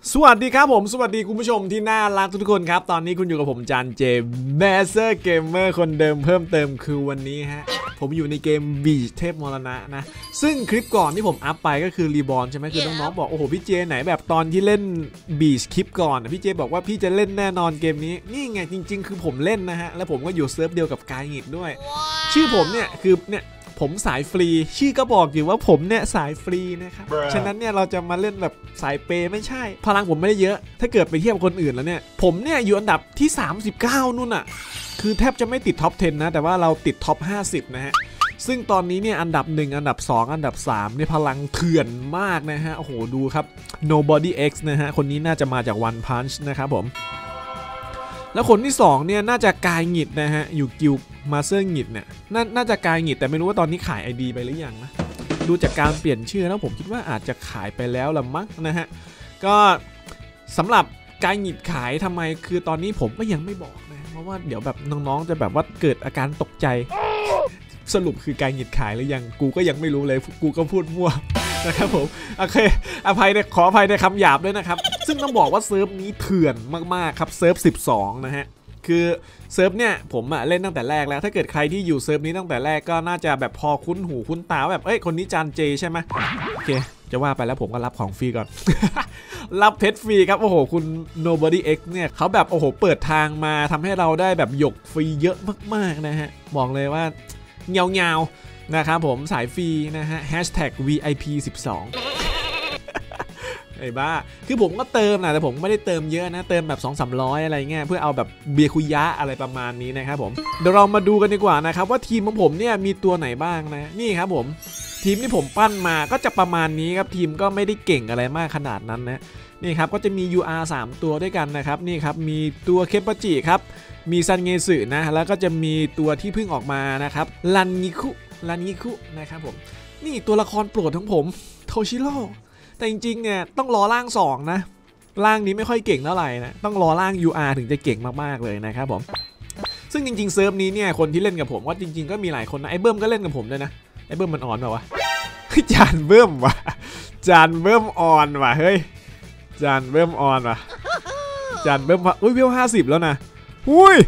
สวัสดีครับผมสวัสดีคุณผู้ชมที่น่ารักทุกคนครับตอนนี้คุณอยู่กับผมจานเจแมสเซอร์เกมเมอร์คนเดิมเพิ่มเติมคือวันนี้ฮะผมอยู่ในเกมบีชเทพมรณะนะซึ่งคลิปก่อนที่ผมอัพไปก็คือรีบอร์นใช่ไหมคือน้องๆบอกโอ้โหพี่เจไหนแบบตอนที่เล่นบีชคลิปก่อนพี่เจบอกว่าพี่จะเล่นแน่นอนเกมนี้นี่ไงจริงๆคือผมเล่นนะฮะแล้วผมก็อยู่เซิร์ฟเดียวกับกายงิดด้วยชื่อผมเนี่ยคือเนี่ยผมสายฟรีชื่อก็บอกอยู่ว่าผมเนี่ยสายฟรีนะครับฉะนั้นเนี่ยเราจะมาเล่นแบบสายเปย์ไม่ใช่พลังผมไม่ได้เยอะถ้าเกิดไปเทียบคนอื่นแล้วเนี่ยผมเนี่ยอยู่อันดับที่39นู่นน่ะคือแทบจะไม่ติดท็อป 10นะแต่ว่าเราติดท็อป 50นะฮะซึ่งตอนนี้เนี่ยอันดับ1อันดับ2อันดับ3เนี่ยพลังเถื่อนมากนะฮะโอ้โหดูครับ Nobody X นะฮะคนนี้น่าจะมาจาก One Punch นะครับผมแล้วคนที่2เนี่ยน่าจะกายหงิดนะฮะอยู่กิลมาเซอร์หงิดเนี่ยน่าจะกายหงิดแต่ไม่รู้ว่าตอนนี้ขาย ID ไปหรือยังนะดูจากการเปลี่ยนชื่อแล้วผมคิดว่าอาจจะขายไปแล้วละมั้งนะฮะก็สำหรับกายหงิดขายทำไมคือตอนนี้ผมก็ยังไม่บอกนะเพราะว่าเดี๋ยวแบบน้องๆจะแบบว่าเกิดอาการตกใจสรุปคือกายหงิดขายหรือยังกูก็ยังไม่รู้เลยกูก็พูดมั่วนะครับผมโอเคขออภัยในคำหยาบด้วยนะครับซึ่งต้องบอกว่าเซิร์ฟนี้เถื่อนมากๆครับเซิร์ฟ12นะฮะคือเซิร์ฟเนี่ยผมเล่นตั้งแต่แรกแล้วถ้าเกิดใครที่อยู่เซิร์ฟนี้ตั้งแต่แรกก็น่าจะแบบพอคุ้นหูคุ้นตาแบบเอ้ยคนนี้จานเจใช่ไหมโอเคจะว่าไปแล้วผมก็รับของฟรีก่อน รับเพชรฟรีครับโอ้โหคุณ Nobody X เนี่ยเขาแบบโอ้โหเปิดทางมาทำให้เราได้แบบหยกฟรีเยอะมากๆนะฮะบอกเลยว่าเงานะครับผมสายฟรีนะฮะ #VIP 12ไอ้บ้าคือผมก็เติมนะแต่ผมไม่ได้เติมเยอะนะเติมแบบ 200-300 อะไรเงี้ยเพื่อเอาแบบเบียคุยะอะไรประมาณนี้นะครับผมเดี๋ยวเรามาดูกันดีกว่านะครับว่าทีมของผมเนี่ยมีตัวไหนบ้างนะนี่ครับผมทีมที่ผมปั้นมาก็จะประมาณนี้ครับทีมก็ไม่ได้เก่งอะไรมากขนาดนั้นนะนี่ครับก็จะมี UR 3 ตัวด้วยกันนะครับนี่ครับมีตัวเคปจิครับมีซันเงสึนะแล้วก็จะมีตัวที่เพิ่งออกมานะครับรันงิคุนะครับผมนี่ตัวละครโปรดของผมโทชิโร่แต่จริงๆเนี่ยต้องรอร่าง2นะร่างนี้ไม่ค่อยเก่งเท่าไหร่นะต้องรอร่าง UR ถึงจะเก่งมากๆเลยนะครับผมซึ่งจริงๆเซิร์ฟนี้เนี่ยคนที่เล่นกับผมว่าจริงๆก็มีหลายคนนะไอ้เบิ้มก็เล่นกับผมด้วยนะไอ้เบิ้มมันอ่อนป่าวะจานเบิ้มว่ะจานเบิ้มอ่อนว่ะเฮ้ยจานเบิ้มอ่อนว่ะจานเบิ้มอุ้ยเวล50แล้วนะอุ้ย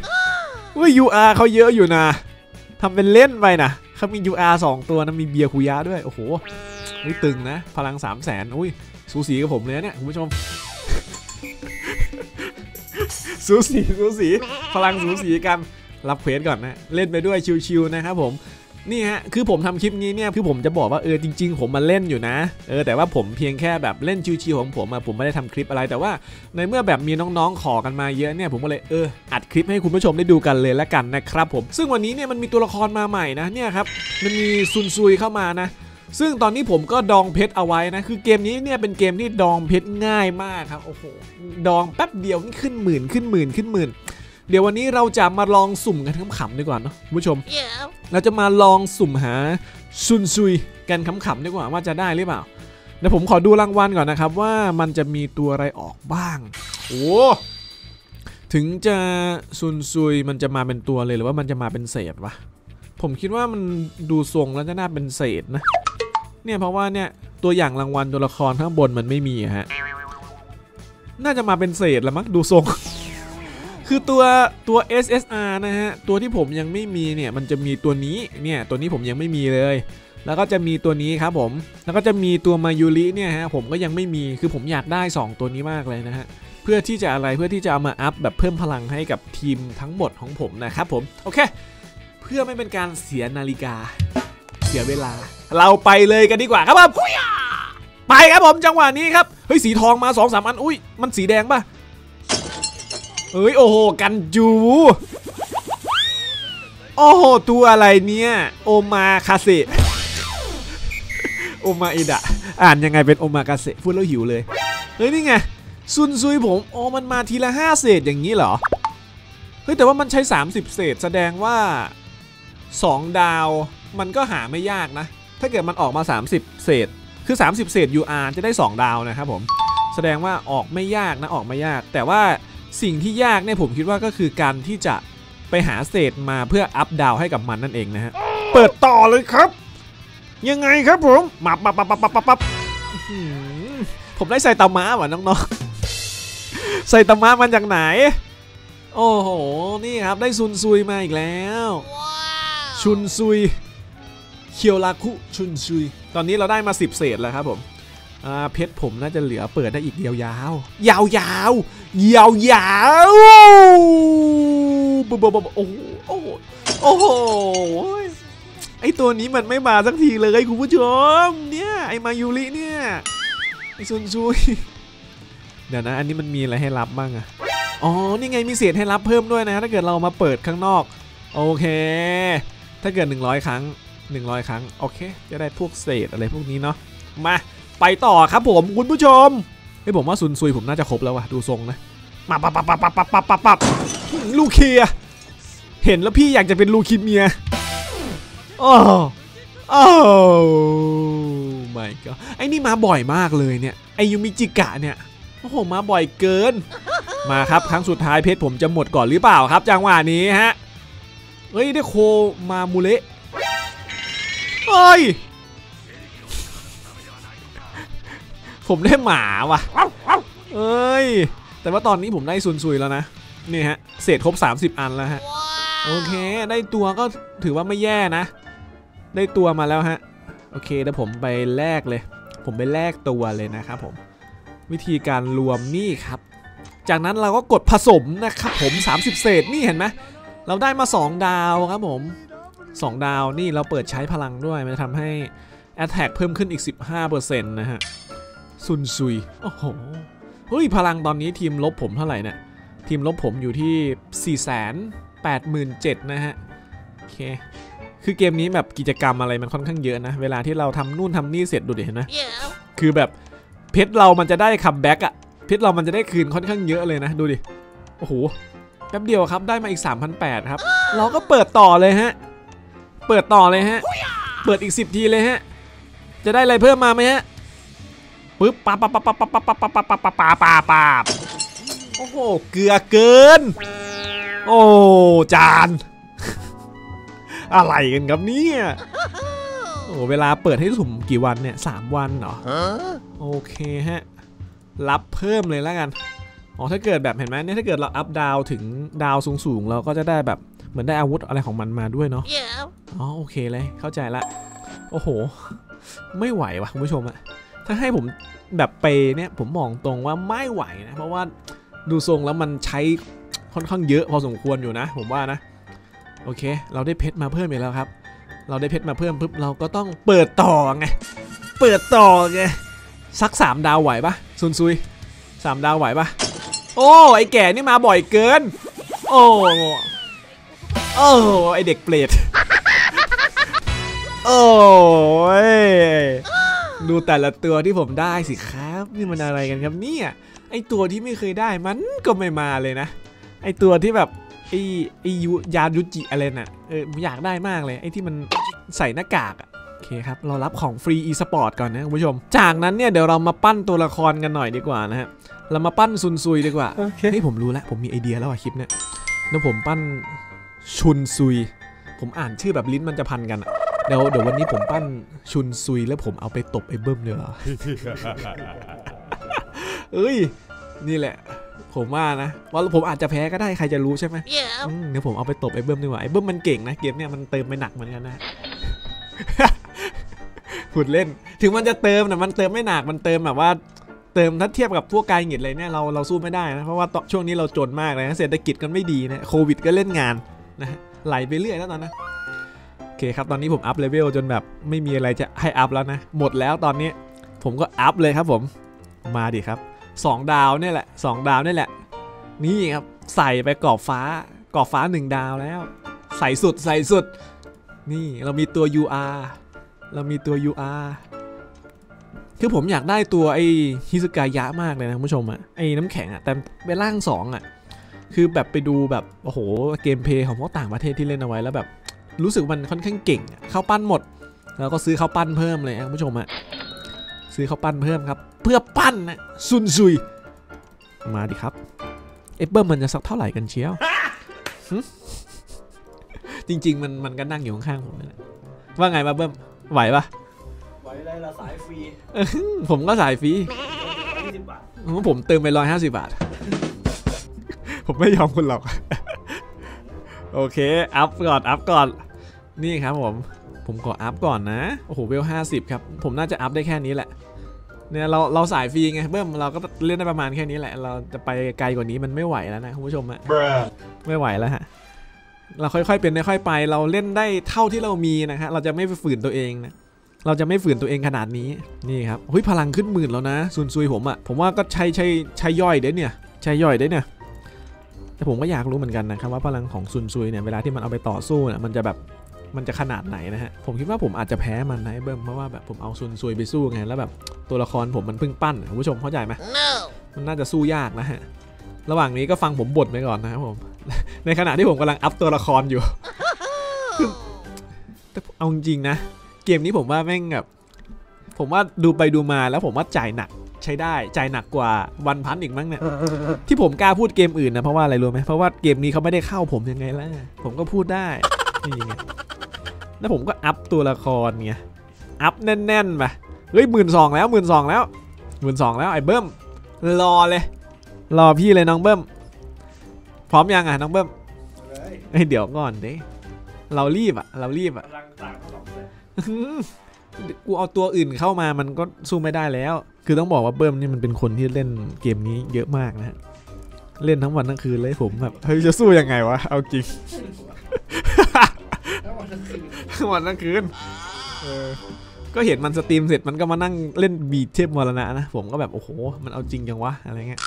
UR เขาเยอะอยู่นะทำเป็นเล่นไปนะเขามี UR 2 ตัวนะมีเบียคุยะด้วยโอ้โหตึงนะพลัง 300,000อุ้ยสูสีกับผมเลยเนี่ยคุณผู้ชม สูสีพลังสูสีกันรับเควสก่อนนะเล่นไปด้วยชิวๆนะครับผมนี่ฮะคือผมทำคลิปนี้เนี่ยคือผมจะบอกว่าจริงๆผมมาเล่นอยู่นะแต่ว่าผมเพียงแค่แบบเล่นชิวๆของผมไม่ได้ทำคลิปอะไรแต่ว่าในเมื่อแบบมีน้องๆขอกันมาเยอะเนี่ยผมก็เลยอัดคลิปให้คุณผู้ชมได้ดูกันเลยละกันนะครับผมซึ่งวันนี้เนี่ยมันมีตัวละครมาใหม่นะเนี่ยครับมันมีซุนซุยเข้ามานะซึ่งตอนนี้ผมก็ดองเพชรเอาไว้นะคือเกมนี้เนี่ยเป็นเกมที่ดองเพชรง่ายมากครับโอ้โหดองแป๊บเดียวขึ้นหมื่นเดี๋ยววันนี้เราจะมาลองสุ่มกันขำๆดีกว่าเนาะคุณผู้ชม เราจะมาลองสุ่มหาซุนซุยกันขำๆดีกว่าว่าจะได้หรือเปล่าเดี๋ยวผมขอดูรางวัลก่อนนะครับว่ามันจะมีตัวอะไรออกบ้างโอ้ถึงจะซุนซุยมันจะมาเป็นตัวเลยหรือว่ามันจะมาเป็นเศษวะผมคิดว่ามันดูทรงแล้วจะน่าเป็นเศษนะเนี่ยเพราะว่าเนี่ยตัวอย่างรางวัลตัวละครข้างบนมันไม่มีฮะน่าจะมาเป็นเศษแล้วมั้งดูทรงคือตัว SSR นะฮะตัวที่ผมยังไม่มีเนี่ยมันจะมีตัวนี้เนี่ยตัวนี้ผมยังไม่มีเลยแล้วก็จะมีตัวนี้ครับผมแล้วก็จะมีตัวมายูริเนี่ยฮะผมก็ยังไม่มีคือผมอยากได้2ตัวนี้มากเลยนะฮะเพื่อที่จะเอามาอัพแบบเพิ่มพลังให้กับทีมทั้งหมดของผมนะครับผมโอเคเพื่อไม่เป็นการเสียนาฬิกาเสียเวลาเราไปเลยกันดีกว่าครับผมไปครับผมจังหวะนี้ครับเฮ้ยสีทองมา 2-3 อันอุ้ยมันสีแดงป่ะเฮ้ยโอ้โหกันจูโอ้โหตัวอะไรเนี่ยโอมาคาเซโอมาอิดะอ่านยังไงเป็นโอมาคาเซพูดแล้วหิวเลยเฮ้ยนี่ไงซุนซุยผมมันมาทีละ5เศษอย่างนี้เหรอเฮ้ยแต่ว่ามันใช้30เศษแสดงว่า2ดาวมันก็หาไม่ยากนะถ้าเกิดมันออกมา30เศษคือ30เศษ UR จะได้2ดาวนะครับผมแสดงว่าออกไม่ยากนะออกไม่ยากแต่ว่าสิ่งที่ยากเนี่ยผมคิดว่าก็คือการที่จะไปหาเศษมาเพื่ออัพดาวให้กับมันนั่นเองนะฮะเปิดต่อเลยครับยังไงครับผมปั๊บผมได้ใส่ตามม้าว่ะน้องไซตามะมาจากไหนโอ้โหนี่ครับได้ซุนซุยมาอีกแล้วชุนซุยเคียวราคุชุนซุยตอนนี้เราได้มา10เศษแล้วครับผมเพชรผมน่าจะเหลือเปิดได้อีกยาวๆยาวโอ้โหโอ้โหไอตัวนี้มันไม่มาสักทีเลยคุณผู้ชมเนี่ยไอมายูริเนี่ยไอซุนซุยเดี๋ยวนะอันนี้มันมีอะไรให้รับบ้างอะอ๋อนี่ไงมีเศษให้รับเพิ่มด้วยนะถ้าเกิดเรามาเปิดข้างนอกโอเคถ้าเกิด100 ครั้งโอเคจะได้พวกเศษอะไรพวกนี้เนาะมาไปต่อครับผมคุณผู้ชมผมว่าซุนซุยผมน่าจะครบแล้ววะดูทรงนะมาปับลูเคียเห็นแล้วพี่อยากจะเป็นลูคิเมียโอ้ไม่ก็ไอ้นี่มาบ่อยมากเลยเนี่ยไอยูมิจิกะเนี่ยโอ้โหมาบ่อยเกินมาครับครั้งสุดท้ายเพชรผมจะหมดก่อนหรือเปล่าครับจังหวะนี้ฮะเฮ้ยได้โคมามูเละเฮ้ยผมได้หมาว่ะเอ้ยแต่ว่าตอนนี้ผมได้ซุนซุยแล้วนะนี่ฮะเศษครบ30 อันแล้วฮะโอเคได้ตัวก็ถือว่าไม่แย่นะได้ตัวมาแล้วฮะโอเคเดี๋ยวผมไปแลกเลยผมไปแลกตัวเลยนะครับผมวิธีการรวมนี่ครับจากนั้นเราก็กดผสมนะครับผม30เศษนี่เห็นไหมเราได้มา2 ดาวครับผม2 ดาวนี่เราเปิดใช้พลังด้วยมันจะทำให้ Attack เพิ่มขึ้นอีก 15% นะฮะซุนซุยโอ้โหเฮ้ยพลังตอนนี้ทีมลบผมเท่าไหร่เนี่ยทีมลบผมอยู่ที่ 487,000 นะฮะโอเคคือเกมนี้แบบกิจกรรมอะไรมันค่อนข้างเยอะนะเวลาที่เราทำนู่นทำนี่เสร็จดูดิเห็นไหมคือแบบเพชรเรามันจะได้คัมแบ็กอะเพชรเรามันจะได้คืนค่อนข้างเยอะเลยนะดูดิโอ้โหแป๊บเดียวครับได้มาอีก 3,800 ครับเราก็เปิดต่อเลยฮะเปิดต่อเลยฮะเปิดอีก10 ทีเลยฮะจะได้อะไรเพิ่มมาไหมฮะปึ๊บปาโอ้โหเกลือเกินโอ้จานอะไรกันครับเนี่ยโอ้เวลาเปิดให้สุ่มกี่วันเนี่ย3 วันเหรอโอเคฮะรับเพิ่มเลยแล้วกันอ๋อถ้าเกิดแบบเห็นไหมเนี่ยถ้าเกิดเราอัพดาวถึงดาวสูงเราก็จะได้แบบเหมือนได้อาวุธอะไรของมันมาด้วยเนาะอ๋อโอเคเลยเข้าใจละโอ้โหไม่ไหวว่ะคุณผู้ชมอะถ้าให้ผมแบบไปเนี่ยผมมองตรงว่าไม่ไหวนะเพราะว่าดูทรงแล้วมันใช้ค่อนข้างเยอะพอสมควรอยู่นะผมว่านะโอเคเราได้เพชรมาเพิ่มอีกแล้วครับเราได้เพชรมาเพิ่มปุ๊บเราก็ต้องเปิดต่อไงสัก3 ดาวไหวปะซุนซุย3 ดาวไหวปะโอ้ไอแก่นี่มาบ่อยเกินโอ้ไอเด็กเปรตโอ้ยดูแต่ละตัวที่ผมได้สิครับนี่มันอะไรกันครับเนี่ยไอตัวที่ไม่เคยได้มันก็ไม่มาเลยนะไอตัวที่แบบไอยายุจิอะไรน่ะอยากได้มากเลยไอที่มันใส่หน้ากากโอเคครับเรารับของฟรี e-sport ก่อนนะคุณผู้ชมจากนั้นเนี่ยเดี๋ยวเรามาปั้นตัวละครกันหน่อยดีกว่านะฮะเรามาปั้นซุนซุยดีกว่าเฮ้ยผมรู้แล้วผมมีไอเดียแล้วคลิปเนี่ยเดี๋ยวผมปั้นชุนซุยผมอ่านชื่อแบบลิ้นมันจะพันกันเดี๋ยววันนี้ผมปั้นชุนซุยแล้วผมเอาไปตบไอ้เบิ้มเลยเหรอ เอ้ยนี่แหละผมว่านะว่าผมอาจจะแพ้ก็ได้ใครจะรู้ใช่ไหมเดี๋ยวผมเอาไปตบไอ้เบิ้มดีกว่าไอ้เบิ้มมันเก่งนะเกมเนี่ยมันเติมไปหนักเหมือนกันนะ พูดเล่นถึงมันจะเติมนะมันเติมไม่หนักมันเติมแบบว่าเติมถ้าเทียบกับพวกกายหงิดเลยเนี่ยเราสู้ไม่ได้นะเพราะว่าช่วงนี้เราจนมากเลยนะเศรษฐกิจกันไม่ดีนะโควิดก็เล่นงานนะไหลไปเรื่อยแล้วตอนนั้นโอเคครับตอนนี้ผมอัพเลเวลจนแบบไม่มีอะไรจะให้อัพแล้วนะหมดแล้วตอนนี้ผมก็อัพเลยครับผมมาดิครับ2 ดาวนี่แหละ2 ดาวนี่แหละนี่ครับใส่ไปกรอบฟ้า1 ดาวแล้วใส่สุดนี่เรามีตัว UR คือผมอยากได้ตัวไอ้ฮิซุกายะมากเลยนะคุณผู้ชมอะไอ้น้ำแข็งอะแต่ไปล่าง2อะคือแบบไปดูแบบโอ้โหเกมเพลย์ของพวกต่างประเทศที่เล่นเอาไว้แล้วแบบรู้สึกมันค่อนข้างเก่งเข้าปั้นหมดแล้วก็ซื้อเข้าปั้นเพิ่มเลยคุณผู้ชมอะซื้อเข้าปั้นเพิ่มครับเพื่อปั้นนะซุนซุยมาดิครับเอเบิ้มมันจะสักเท่าไหร่กันเชียว จริงๆมันก็นั่งอยู่ข้างๆผมนะว่าไงมาเบิ้มไหวปะไหวอะไรล่ะสายฟรีผมก็สายฟรี 20 บาทผมเติมไป150 บาทผมไม่ยอมคุณหรอก โอเคอัพก่อนนี่ครับผมขออัพก่อนนะโอ้โหเวล50ครับผมน่าจะอัพได้แค่นี้แหละเนี่ยเราสายฟรีไงเบิ้มเราก็เล่นได้ประมาณแค่นี้แหละเราจะไปไกลกว่านี้มันไม่ไหวแล้วนะคุณผู้ชมอะไม่ไหวแล้วฮะเราค่อยๆเป็นค่อยๆไปเราเล่นได้เท่าที่เรามีนะฮะเราจะไม่ฝืนตัวเองนะเราจะไม่ฝืนตัวเองขนาดนี้นี่ครับเฮ้ยพลังขึ้น10,000แล้วนะซุยผมอะผมว่าก็ใช้ย่อยเด้เนี่ยใช้ย่อยเด้เนี่ยแต่ผมก็อยากรู้เหมือนกันนะครับว่าพลังของซุยเนี่ยเวลาที่มันเอาไปต่อสู้เนี่ยมันจะขนาดไหนนะฮะผมคิดว่าผมอาจจะแพ้มันนะเบิ้มเพราะว่าแบบผมเอาซุยไปสู้ไงแล้วแบบตัวละครผมมันเพิ่งปั้นคุณผู้ชมเข้าใจไหม มันน่าจะสู้ยากนะฮะระหว่างนี้ก็ฟังผมบ่นไปก่อนนะครับผมในขณะที่ผมกำลังอัพตัวละครอยู่แต่เอาจริงๆนะเกมนี้ผมว่าแม่งแบบผมว่าดูไปดูมาแล้วผมว่าจ่ายหนักใช้ได้จ่ายหนักกว่าวันพันอีกมั้งเนี่ยที่ผมกล้าพูดเกมอื่นนะเพราะว่าอะไรรู้ไหมเพราะว่าเกมนี้เขาไม่ได้เข้าผมยังไงล่ะผมก็พูดได้นี่ไงแล้วผมก็อัพตัวละครไงอัพแน่นๆไปเฮ้ย12,000แล้ว12,000แล้วไอ้เบิ้มรอเลยรอพี่เลยน้องเบิ้มพร้อมยังอ่ะน้องเบิ้มเดี๋ยวก่อนเด้เรารีบกูเอาตัวอื่นเข้ามามันก็สู้ไม่ได้แล้วคือต้องบอกว่าเบิ้มนี่มันเป็นคนที่เล่นเกมนี้เยอะมากนะฮะเล่นทั้งวันทั้งคืนเลยผมแบบเฮ้ยจะสู้ยังไงวะเอาจริงทั้งวันทั้งคืนก็เห็นมันสตรีมเสร็จมันก็มานั่งเล่นบีทเทพมรณะนะผมก็แบบโอ้โหมันเอาจริงจังวะอะไรเงี้ย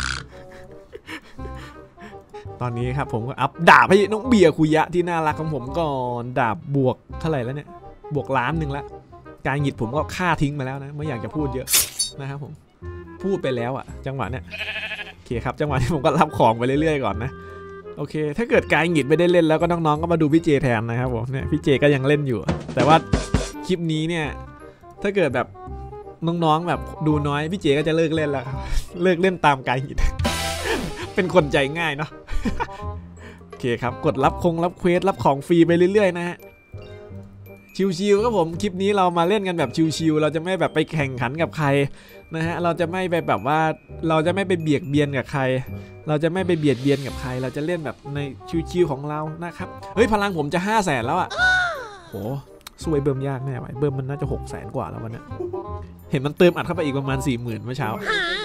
ตอนนี้ครับผมก็อัพดาบให้น้องเบียร์คุยะที่น่ารักของผมก่อนดาบบวกเท่าไหร่แล้วเนี่ยบวก1,000,000แล้วการหยิดผมก็ฆ่าทิ้งมาแล้วนะไม่อยากจะพูดเยอะนะครับผมพูดไปแล้วอะจังหวะเนี่ยโอเคครับจังหวะที่ผมก็รับของไปเรื่อยๆก่อนนะโอเคถ้าเกิดการหยิดไม่ได้เล่นแล้วก็น้องๆก็มาดูพี่เจแทนนะครับผมเนี่ยพี่เจก็ยังเล่นอยู่แต่ว่าคลิปนี้เนี่ยถ้าเกิดแบบน้องๆแบบดูน้อยพี่เจก็จะเลิกเล่นแล้วครับเลิกเล่นตามกายหิด เป็นคนใจง่ายเนาะ โอเคครับกดรับเควสรับของฟรีไปเรื่อยๆนะฮะชิวๆครับผมคลิปนี้เรามาเล่นกันแบบชิวๆเราจะไม่แบบไปแข่งขันกับใครนะฮะเราจะไม่ไปแบบว่าเราจะไม่ไปเบียดเบียนกับใครเราจะไม่ไปเบียดเบียนกับใครเราจะเล่นแบบในชิวๆของเรานะครับเฮ้ยพลังผมจะ500,000แล้วอะโหสู้ไอ้เบิ้มยากแน่ไอ้เบิ้มมันน่าจะ600,000กว่าแล้ววันนี้เห็นมันเติมอัดเข้าไปอีกประมาณ40,000เมื่อเช้า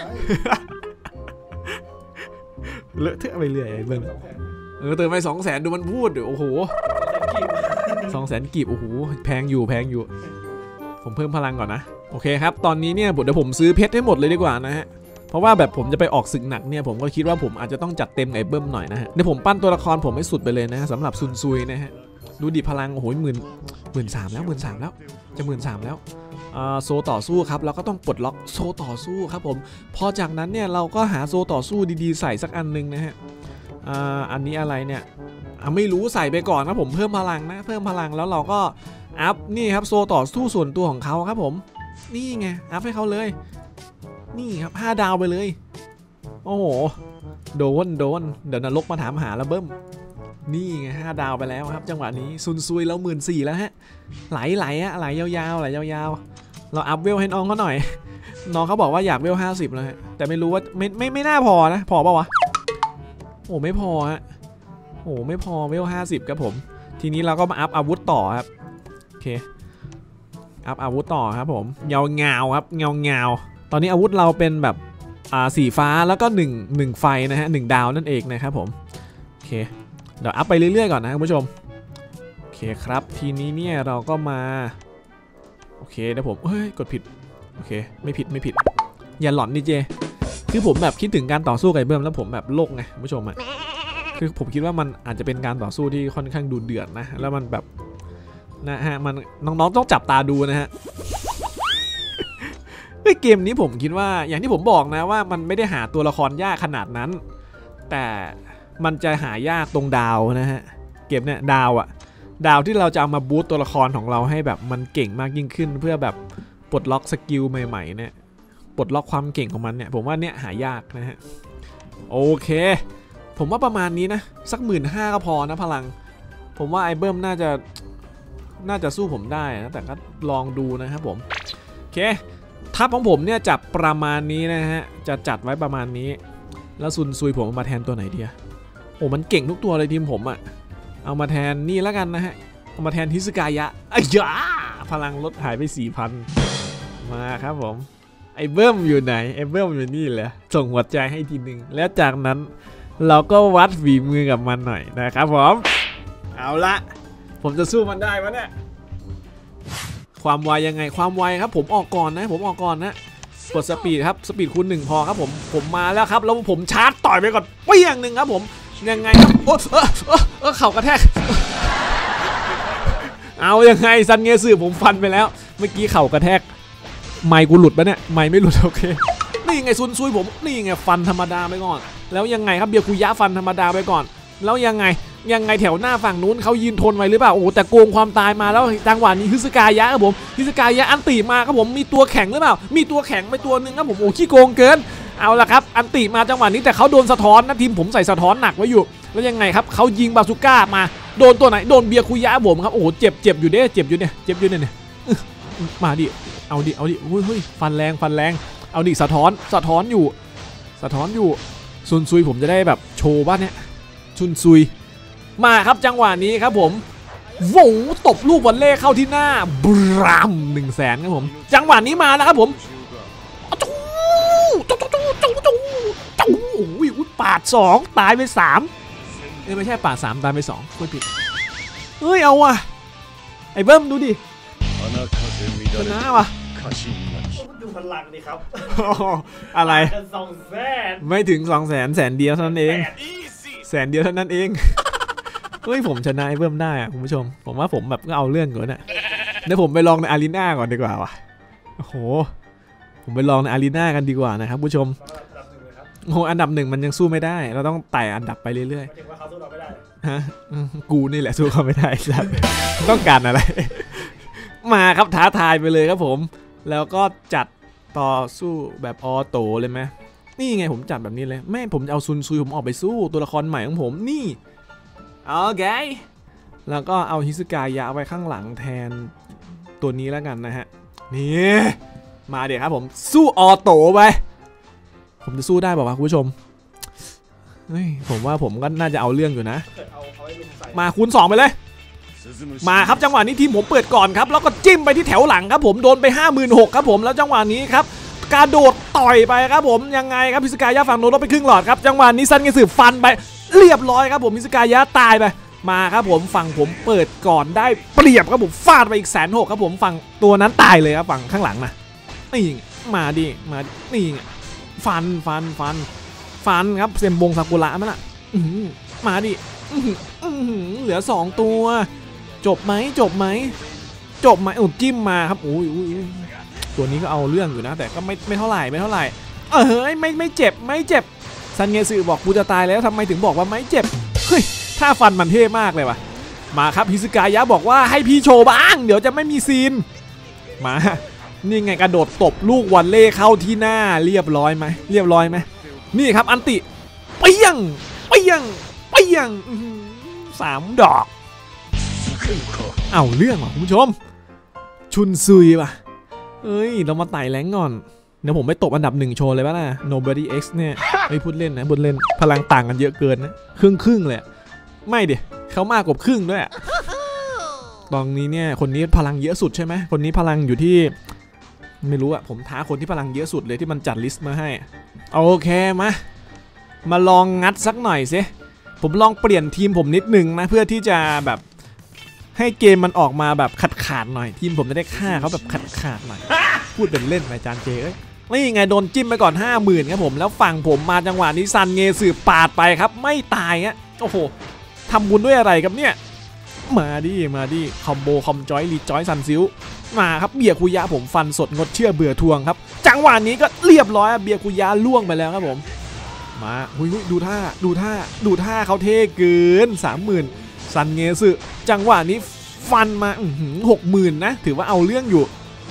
เลอะเทอะไปเรื่อยไอ้เบิ้มเติมไป200,000ดูมันพูดโอ้โห200,000 กีบโอ้โหแพงอยู่ผมเพิ่มพลังก่อนนะโอเคครับตอนนี้เนี่ยเดี๋ยวผมซื้อเพชรให้หมดเลยดีกว่านะฮะเพราะว่าแบบผมจะไปออกศึกหนักเนี่ยผมก็คิดว่าผมอาจจะต้องจัดเต็มไอ้เบิ้มหน่อยนะฮะเดี๋ยวผมปั้นตัวละครผมให้สุดไปเลยนะสำหรับซุยนะฮะดูดิพลังโอ้โห13,000แล้วจะ13,000แล้วโซต่อสู้ครับเราก็ต้องปลดล็อกโซต่อสู้ครับผมพอจากนั้นเนี่ยเราก็หาโซต่อสู้ดีๆใส่สักอันนึงนะฮะอันนี้อะไรเนี่ยไม่รู้ใส่ไปก่อนนะผมเพิ่มพลังนะเพิ่มพลังแล้วเราก็อัพนี่ครับโซต่อสู้ส่วนตัวของเขาครับผมนี่ไงอัพให้เขาเลยนี่ครับ5 ดาวไปเลยโอ้โหโดนเดี๋ยวนรกมาถามหาแล้วเบิ้มนี่ไง5 ดาวไปแล้วครับจังหวะนี้ซุยแล้ว14,000แล้วฮะไหลอะไหลยาวเราอัพเวลให้น้องเขาหน่อยน้องเขาบอกว่าอยากเวล50แล้วฮะแต่ไม่รู้ว่าไม่น่าพอนะพอปะวะโอ้ไม่พอฮะโอ้ไม่พอเวล50ครับผมทีนี้เราก็มาอัพอาวุธต่อครับโอเคอัพอาวุธต่อครับผมเงาครับเงาตอนนี้อาวุธเราเป็นแบบสีฟ้าแล้วก็1ไฟนะฮะ1 ดาวนั่นเองนะครับผมโอเคเดี๋ยวอัพไปเรื่อยๆก่อนนะคุณผู้ชมโอเคครับทีนี้เนี่ยเราก็มาโอเคเดี๋ยวผมเฮ้ยกดผิดโอเคไม่ผิดอย่าหลอนดิเจคือผมแบบคิดถึงการต่อสู้กับไอ้เบิ้มแล้วผมแบบโลกไงคุณผู้ชมอะคือผมคิดว่ามันอาจจะเป็นการต่อสู้ที่ค่อนข้างดูเดือดนะแล้วมันแบบนะฮะมันน้องๆต้องจับตาดูนะฮะเกมนี้ผมคิดว่าอย่างที่ผมบอกนะว่ามันไม่ได้หาตัวละครยากขนาดนั้นแต่มันจะหายากตรงดาวนะฮะเกมเนี่ยดาวที่เราจะเอามาบูสต์ตัวละครของเราให้แบบมันเก่งมากยิ่งขึ้นเพื่อแบบปลดล็อกสกิลใหม่ๆเนี่ยปลดล็อกความเก่งของมันเนี่ยผมว่าเนี่ยหายากนะฮะโอเคผมว่าประมาณนี้นะสัก15,000ก็พอนะพลังผมว่าไอเบิ้มน่าจะสู้ผมได้นะแต่ก็ลองดูนะครับผมโอเคทัพของผมเนี่ยจับประมาณนี้นะฮะจะจัดไว้ประมาณนี้แล้วซุนซุยผมเอามาแทนตัวไหนดีอะโอ้มันเก่งทุกตัวเลยทีมผมอะเอามาแทนนี่แล้วกันนะฮะเอามาแทนฮิสกายะอ้ยาพลังลดหายไป 4,000 มาครับผมไอ้เบิ้มอยู่ไหนไอ้เบิ้มอยู่นี่แหละส่งหัวใจให้ทีนึงแล้วจากนั้นเราก็วัดฝีมือกับมันหน่อยนะครับผมเอาละผมจะสู้มันได้ไหมเนี่ยความไวยังไงความไวครับผมออกก่อนนะกดสปีดครับสปีดคูณ 1พอครับผมมาแล้วครับแล้วผมชาร์จต่อยไปก่อนเปี้ยงหนึ่งครับผมยังไงครับโอ้เข่ากระแทกเอายังไงซันเงสึผมฟันไปแล้วเมื่อกี้เข่ากระแทกไมค์กูหลุดปะเนี่ยไมค์ไม่หลุดโอเคนี่ไงซุนซุยผมนี่ไงฟันธรรมดาไปก่อนแล้วยังไงครับเบียคุยะฟันธรรมดาไปก่อนแล้วยังไงแถวหน้าฝั่งนู้นเขายืนทนไว้หรือเปล่าโอ้แต่โกงความตายมาแล้วจังหวะนี้ฮิสกายะครับผมฮิสกายะอันติมาครับผมมีตัวแข็งหรือเปล่ามีตัวแข็งไปตัวนึงครับผมโอ้ขี้โกงเกินเอาละครับอันติมาจังหวะนี้แต่เขาโดนสะท้อนนะทีมผมใส่สะท้อนหนักไว้อยู่แล้วยังไงครับเขายิงบาซูก้ามาโดนตัวไหนโดนเบียคุยะผมครับโอ้เจ็บอยู่เนี่ยมาดิเอาดิเฮ้ยฟันแรงเอาดิสะท้อนอยู่ซุนซุยผมจะได้แบบโชว์บ้านเนี่ยซุนซุยมาครับจังหวะนี้ครับผมโว้ตบลูกวอลเล่เข้าที่หน้าบราม100,000ครับผมจังหวะนี้มาแล้วครับผมปาด2ตายไป3ไม่ใช่ปาด3ตายไป2พูดผิดเฮ้ยเอาว่ะไอ้เบิ้มดูดิชนะว่ะดูพลังดิครับอะไร 200,000 ไม่ถึง 200,000 แสนเดียวเท่านั้นเองแสนเดียวเท่านั้นเองเฮ้ยผมชนะไอ้เบิ้มได้อะคุณผู้ชมผมว่าผมแบบก็เอาเรื่องก่อนนะเดี๋ยวผมไปลองในอารีนาก่อนดีกว่าว่ะโอ้โหผมไปลองในอารีนากันดีกว่านะครับผู้ชมโอ้อันดับ 1มันยังสู้ไม่ได้เราต้องไต่อันดับไปเรื่อยๆถึงว่าเขาสู้เราไม่ได้ฮะกูนี่แหละสู้เขาไม่ได้ครับต้องการอะไรมาครับท้าทายไปเลยครับผมแล้วก็จัดต่อสู้แบบออโต้เลยไหมนี่ไงผมจัดแบบนี้เลยแม่ผมเอาซุนซุยผมออกไปสู้ตัวละครใหม่ของผมนี่โอเคแล้วก็เอาฮิสกายะไว้ข้างหลังแทนตัวนี้แล้วกันนะฮะนี่มาเดี๋ยวครับผมสู้ออโต้ไปผมจะสู้ได้ป่าวคุณผู้ชมเฮ้ยผมว่าผมก็น่าจะเอาเรื่องอยู่นะมาคูณ 2ไปเลยมาครับจังหวะนี้ทีมผมเปิดก่อนครับแล้วก็จิ้มไปที่แถวหลังครับผมโดนไป 56,000 ครับผมแล้วจังหวะนี้ครับกระโดดต่อยไปครับผมยังไงครับฮิสกายะฝั่งโน้นลดไปครึ่งหลอดครับจังหวะนี้ซันเงสึฟันไปเรียบร้อยครับผมฮิสกายะตายไปมาครับผมฝั่งผมเปิดก่อนได้เปรียบครับผมฟาดไปอีก160,000ครับผมฝั่งตัวนั้นตายเลยครับฝั่งข้างหลังนะนี่มาดินี่ฟันครับเซมบงซากุระมันอ่ะมาดิเหลือ2ตัวจบไหมโอ้จิ้มมาครับโอ้ยตัวนี้ก็เอาเรื่องอยู่นะแต่ก็ไม่เท่าไหร่เฮ้ยไม่เจ็บซันเงสึบอกกูจะตายแล้วทำไมถึงบอกว่าไม่เจ็บเฮ้ยท่าฟันมันเท่มากเลยว่ะมาครับฮิสกายะบอกว่าให้พี่โชว์บ้างเดี๋ยวจะไม่มีซีนมานี่ไงกระโดดตบลูกวอลเล่เข้าที่หน้าเรียบร้อยไหมนี่ครับอันติเปี้ยง3 ดอกเอาเรื่องว่ะคุณผู้ชมชุนซุยป่ะเอ้ยเรามาไต่แรงก่อนเดี๋ยวผมไปตบอันดับ 1โชว์เลยป่ะล่ะ Nobody X เนี่ยไม่พูดเล่นนะพลังต่างกันเยอะเกินนะครึ่งเลยไม่ดิเขามากกว่าครึ่งด้วยตอนนี้เนี่ยคนนี้พลังเยอะสุดใช่ไหมคนนี้พลังอยู่ที่ไม่รู้อะผมท้าคนที่พลังเยอะสุดเลยที่มันจัดลิสต์มาให้โอเคมาลองงัดสักหน่อยสิผมลองเปลี่ยนทีมผมนิดนึงนะเพื่อที่จะแบบให้เกมมันออกมาแบบขาดหน่อยทีมผมจะได้ฆ่าเขาแบบขาดหน่อยพูดเป็นเล่นไปจานเจเอ้ยนี่ไงโดนจิ้มไปก่อน 50,000 ครับผมแล้วฝั่งผมมาจังหวะนี้ซันเงสึปาดไปครับไม่ตายฮะโอ้โหทำบุญด้วยอะไรครับเนี่ยมาดิคอมโบคอมจอยรีจอยซันซิลมาครับเบียคุยะผมฟันสดงดเชื่อเบื่อทวงครับจังหวะนี้ก็เรียบร้อยเบียคุยะล่วงไปแล้วครับผมมาดูท่าเขาเท่เกิน 30,000 ซันเงสึจังหวะนี้ฟันมา60,000 นะถือว่าเอาเรื่องอยู่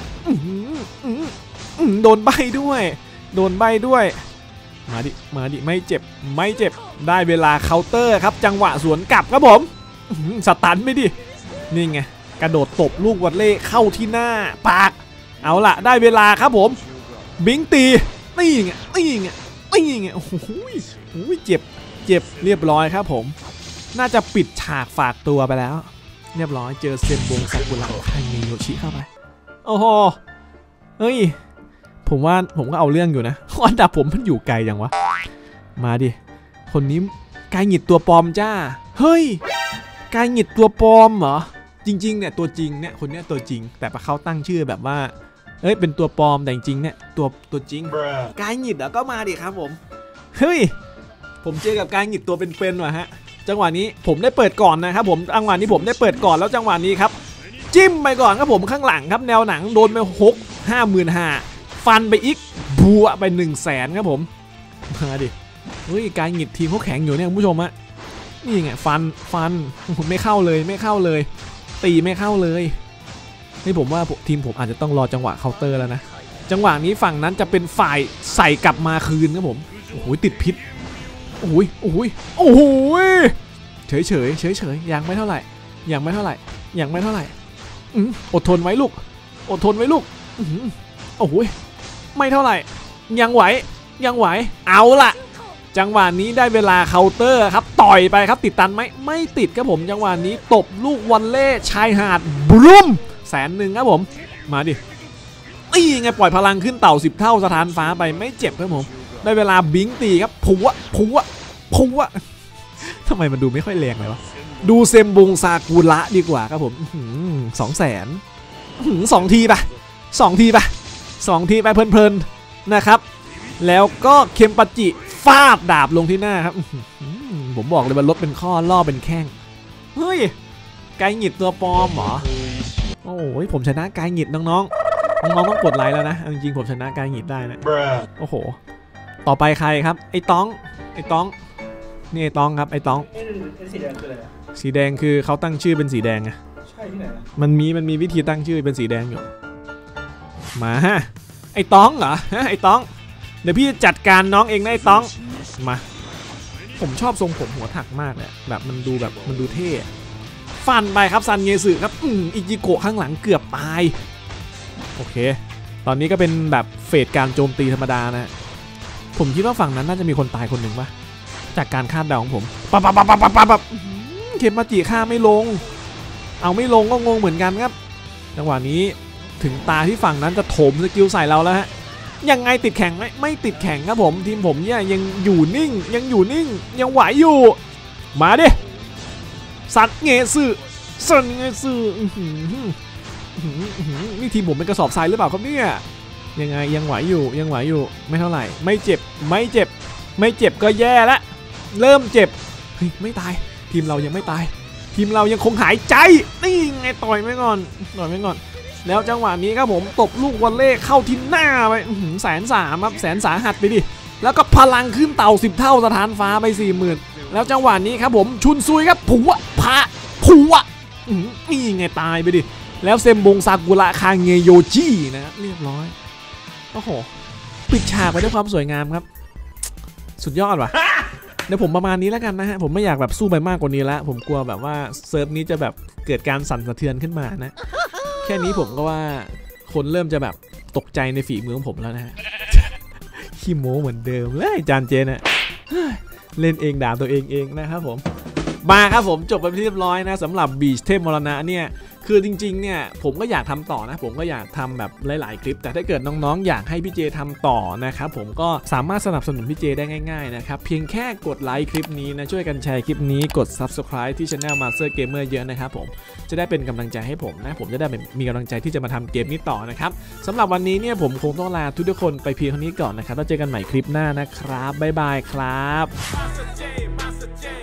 โดนใบด้วยมาดิไม่เจ็บได้เวลาเคาน์เตอร์ครับจังหวะสวนกลับครับผมสตันไม่ดินี่ไงกระโดดตบลูกวอลเล่เข้าที่หน้าปากเอาล่ะได้เวลาครับผมบิงตีนี่ไงโอ้โหเจ็บเรียบร้อยครับผมน่าจะปิดฉากฝากตัวไปแล้วเรียบร้อยเจอเซนบงซากุระคาเงโยชิเข้าไปโอ้โหเฮ้ยผมว่าผมก็เอาเรื่องอยู่นะอันดับผมมันอยู่ไกลจังวะมาดิคนนี้กายหงิดตัวปลอมจ้าเฮ้ยกายหงิดตัวปลอมเหรอจริงๆเนี่ยตัวจริงเนี่ยคนเนี้ยตัวจริงแต่เขาตั้งชื่อแบบว่าเอ้ยเป็นตัวปลอมแต่จริงเนี่ยตัวจริงกายหงิดก็มาดิครับผมเฮ้ยผมเจอกับกายหงิดตัวเป็นๆว่ะฮะจังหวะนี้ผมได้เปิดก่อนนะครับผมจังหวะนี้ผมได้เปิดก่อนแล้วจังหวะนี้ครับจิ้มไปก่อนครับผมข้างหลังครับแนวหนังโดนไป55,000ฟันไปอีกบัวไป100,000ครับผมมาดิเฮ้ยกายหงิดทีมเขาแข็งอยู่เนี่ยคุณผู้ชมฮะนี่ไงฟันไม่เข้าเลยตีไม่เข้าเลยนี่ผมว่าทีมผมอาจจะต้องรอจังหวะเคาน์เตอร์แล้วนะจังหวะนี้ฝั่งนั้นจะเป็นฝ่ายใส่กลับมาคืนครับผมโอ้โหติดพิษโอ้โหเฉยยังไม่เท่าไหร่อดทนไว้ลูกโอ้โหไม่เท่าไหร่ยังไหวเอาล่ะจังหวะนี้ได้เวลาเคาน์เตอร์ครับต่อยไปครับติดตันไหมไม่ติดครับผมจังหวะนี้ตบลูกวอลเล่ชายหาดบลูม100,000ครับผมมาดินี่ไงปล่อยพลังขึ้นเต่า10 เท่าสถานฟ้าไปไม่เจ็บครับผมได้เวลาบิงตีครับผัวทำไมมันดูไม่ค่อยแรงเลยวะดูเซมบงซากุระดีกว่าครับผม200,000 2 ทีไปเพลินๆนะครับแล้วก็เคมปาจิฟาดดาบลงที่หน้าครับผมบอกเลยมันลดเป็นข้อล่อเป็นแข้งเฮ้ยไกหงิดตัวปลอมเหรอโอ้ยผมชนะไกหงิดน้องต้องกดไลค์แล้วนะจริงๆผมชนะไกหงิดได้นะโอ้โหต่อไปใครครับไอ้ต้องนี่ไอ้ต้องครับไอ้ต้องสีแดงคืออะไรสีแดงคือเขาตั้งชื่อเป็นสีแดงไงใช่ที่ไหนมันมีวิธีตั้งชื่อเป็นสีแดงอยู่มาฮะไอ้ต้องเหรอไอ้ต้องเดี๋ยวพี่จัดการน้องเองนะไอ้ต้องมาผมชอบทรงผมหัวถักมากเลยแบบมันดูเท่ฟันไปครับซันเงสึครับอิจิโกะข้างหลังเกือบตายโอเคตอนนี้ก็เป็นแบบเฟสการโจมตีธรรมดานะผมคิดว่าฝั่งนั้นน่าจะมีคนตายคนหนึ่งปะจากการคาดเดาของผมปั๊บเคมปาจิฆ่าไม่ลงเอาไม่ลงก็งงเหมือนกันครับจังหวะนี้ถึงตาที่ฝั่งนั้นจะโถมสกิลใส่เราแล้วฮะยังไงติดแข่งไม่ติดแข่งครับผมทีมผมเนี่ยยังอยู่นิ่งยังไหวอยู่มาดิสัตว์เงสึนี่ทีมผมเป็นกระสอบทรายหรือเปล่าครับเนี่ยยังไหวอยู่ไม่เท่าไหร่ไม่เจ็บก็แย่แล้วเริ่มเจ็บเฮ้ยไม่ตายทีมเรายังไม่ตายทีมเรายังคงหายใจนี่ไงต่อยไม่ก่อนแล้วจังหวะนี้ครับผมตบลูกวอลเล่เข้าที่หน้าไป130,000ครับแสนสาหัสไปดิแล้วก็พลังขึ้นเต่า10 เท่าสถานฟ้าไป40,000แล้วจังหวะนี้ครับผมชุนซุยครับผัวนี่ไงตายไปดิแล้วเซมบงซากุระคาเงโยจินะเรียบร้อยโอ้โหปิดฉากไปด้วยความสวยงามครับสุดยอดว่ะเดี๋ยวผมประมาณนี้แล้วกันนะฮะผมไม่อยากแบบสู้ไปมากกว่านี้แล้วผมกลัวแบบว่าเซิร์ฟนี้จะแบบเกิดการสั่นสะเทือนขึ้นมานะแค่นี้ผมก็ว่าคนเริ่มจะแบบตกใจในฝีมือของผมแล้วนะฮะขี้โม้เหมือนเดิมเลยจานเจนอะเล่นเองด่าตัวเองนะครับผมมาครับผมจบไปเรียบร้อยนะสำหรับบีชเทพมรณะเนี่ยคือจริงๆเนี่ยผมก็อยากทำต่อนะผมก็อยากทำแบบหลายๆคลิปแต่ถ้าเกิดน้องๆอยากให้พี่เจทำต่อนะครับผมก็สามารถสนับสนุนพี่เจได้ง่ายๆนะครับเพียงแค่กดไลค์คลิปนี้นะช่วยกันแชร์คลิปนี้กด Subscribe ที่ Channel Master Gamer เยอะนะครับผมจะได้เป็นกำลังใจให้ผมนะผมจะได้มีกำลังใจที่จะมาทำเกมนี้ต่อนะครับสำหรับวันนี้เนี่ยผมคงต้องลาทุกคนไปเพียงเท่านี้ก่อนนะครับแล้วเจอกันใหม่คลิปหน้านะครับบ๊ายบายครับ